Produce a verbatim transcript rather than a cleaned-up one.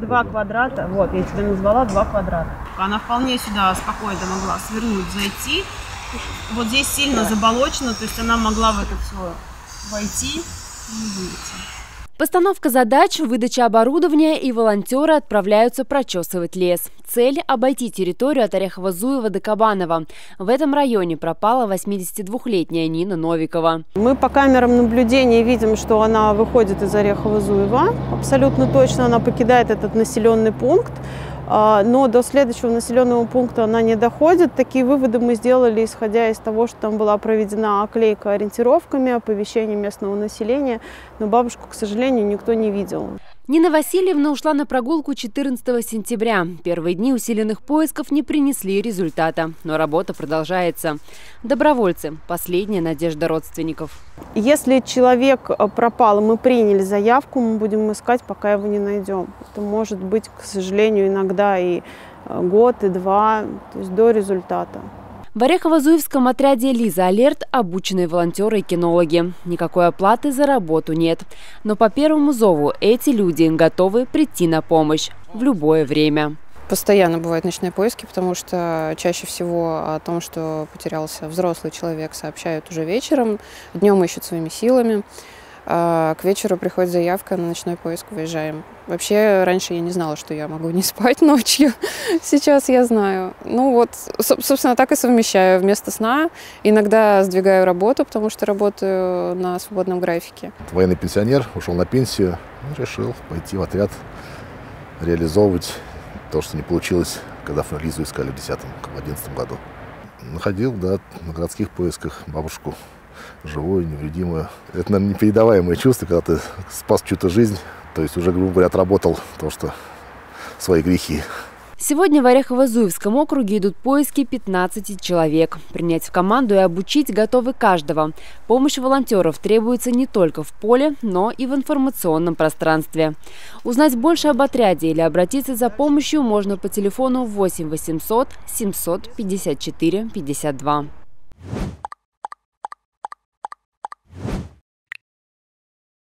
два квадрата. Вот, я тебе назвала два квадрата. Она вполне сюда спокойно могла свернуть, зайти. Вот здесь сильно заболочено, то есть она могла в это все войти и выйти. Постановка задач, выдача оборудования, и волонтеры отправляются прочесывать лес. Цель – обойти территорию от Орехово-Зуева до Кабанова. В этом районе пропала восьмидесятидвухлетняя Нина Новикова. Мы по камерам наблюдения видим, что она выходит из Орехово-Зуева. Абсолютно точно она покидает этот населенный пункт. Но до следующего населенного пункта она не доходит. Такие выводы мы сделали, исходя из того, что там была проведена оклейка ориентировками, оповещение местного населения. Но бабушку, к сожалению, никто не видел. Нина Васильевна ушла на прогулку четырнадцатого сентября. Первые дни усиленных поисков не принесли результата, но работа продолжается. Добровольцы – последняя надежда родственников. Если человек пропал, мы приняли заявку, мы будем искать, пока его не найдем. Это может быть, к сожалению, иногда и год, и два, то есть до результата. В Орехово-Зуевском отряде «Лиза Алерт» обученные волонтеры и кинологи. Никакой оплаты за работу нет. Но по первому зову эти люди готовы прийти на помощь в любое время. Постоянно бывают ночные поиски, потому что чаще всего о том, что потерялся взрослый человек, сообщают уже вечером. Днем ищут своими силами. А к вечеру приходит заявка на ночной поиск, выезжаем. Вообще, раньше я не знала, что я могу не спать ночью. Сейчас я знаю. Ну вот, собственно, так и совмещаю. Вместо сна иногда сдвигаю работу, потому что работаю на свободном графике. Военный пенсионер, ушел на пенсию, решил пойти в отряд, реализовывать то, что не получилось, когда Лизу искали в десятом-одиннадцатом году. Находил, да, на городских поисках бабушку. Живую, невредимую. Это, наверное, непередаваемое чувство, когда ты спас чью-то жизнь, то есть уже, грубо говоря, отработал то, что свои грехи. Сегодня в Орехово-Зуевском округе идут поиски пятнадцати человек. Принять в команду и обучить готовы каждого. Помощь волонтеров требуется не только в поле, но и в информационном пространстве. Узнать больше об отряде или обратиться за помощью можно по телефону восемь восемьсот семьсот пятьдесят четыре пятьдесят два.